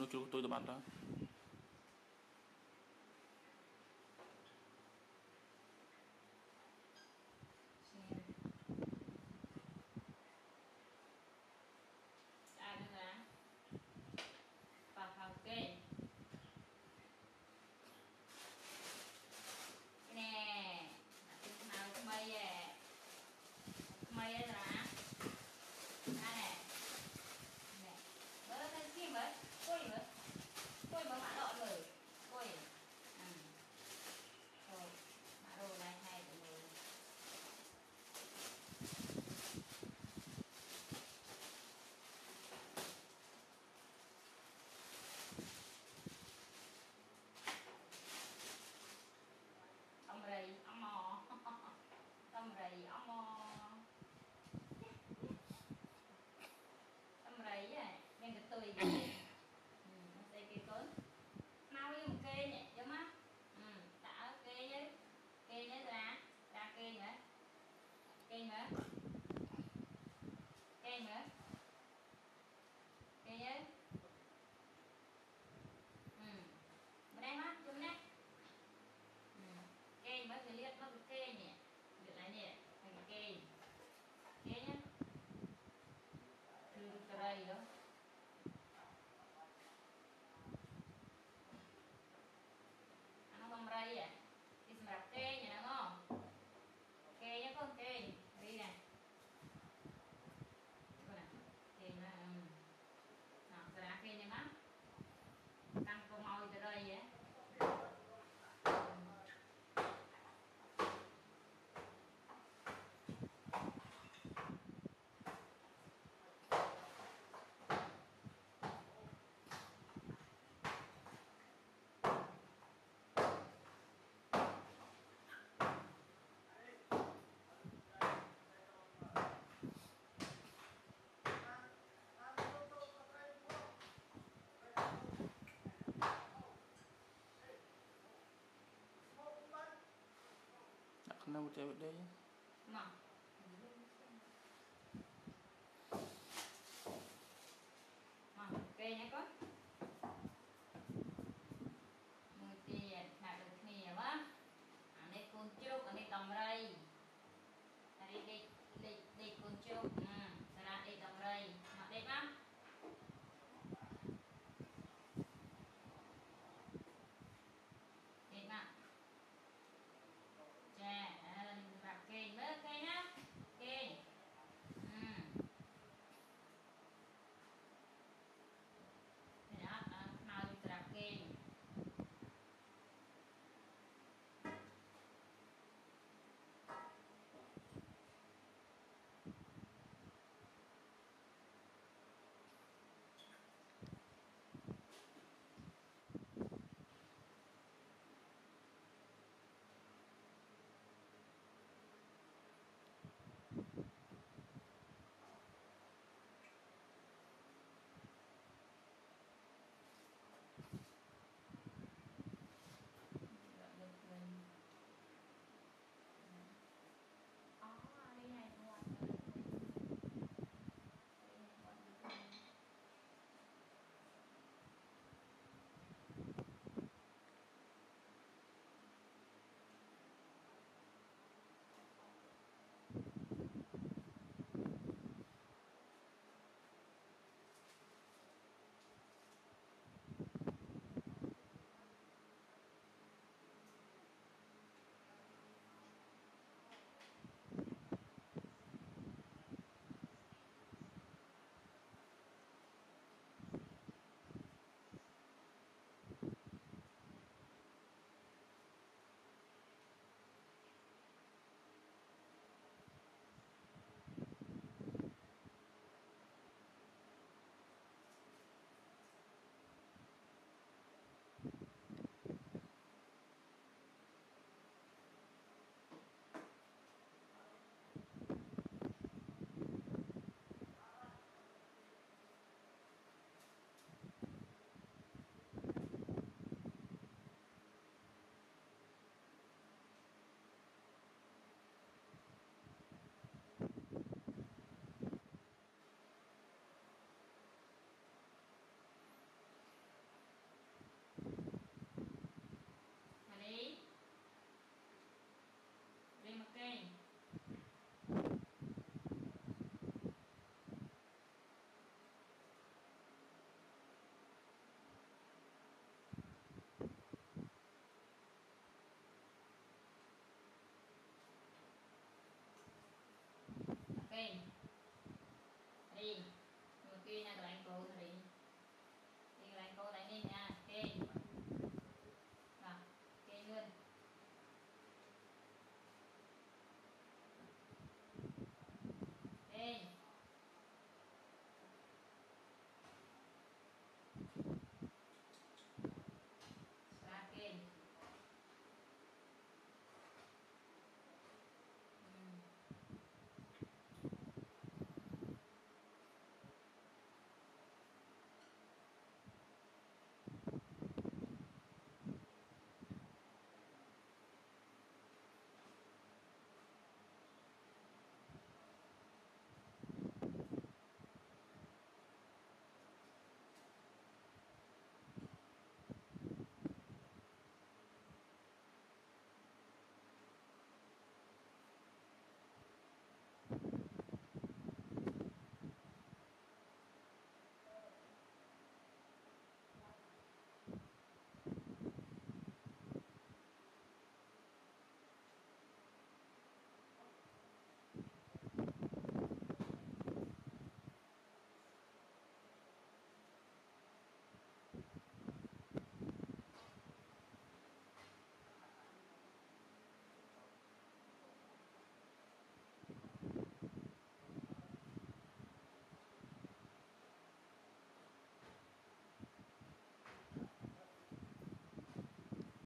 nó kêu tôi bạn đó. Đây nữa là vào kê nè, nào cái mây nè, mây đây là đây nè, nè, bớt lên kia bớt, coi bớt mã đỏ rồi, coi, rồi mã đồ này hay của mình. Ông rì, ông mò, ông rì, ông mò, ông rì với này, men cái tươi kìa, đây kia cớn, mau với một kê nhỉ, giống á, đã kê với ra kê nữa, kê nữa, kê nữa, kê với, bên đây má, chung nè. Kê mới thì liệt nó kê nhỉ, liệt lại nhỉ, thành kê nhá, từ đây đó, nó không đây à, đi xem đọc kê nhỉ nó ngon, kê nhá con kê, đi nè, kê nó, nào ra kê nhá má, tăng con mồi từ đây vậy. Đã không đâu chơi vậy đấy. Mà